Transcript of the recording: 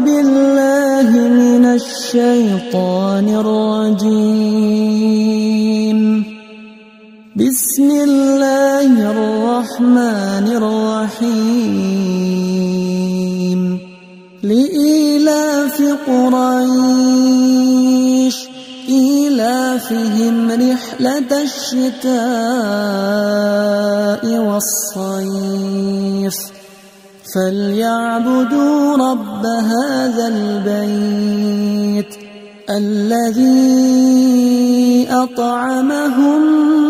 بالله من الشيطان الرجيم. بسم الله الرحمن الرحيم. لإيلاف قريش إيلافهم رحلة الشتاء والصيف فليعبدوا رب هذا البيت الذي أطعمهم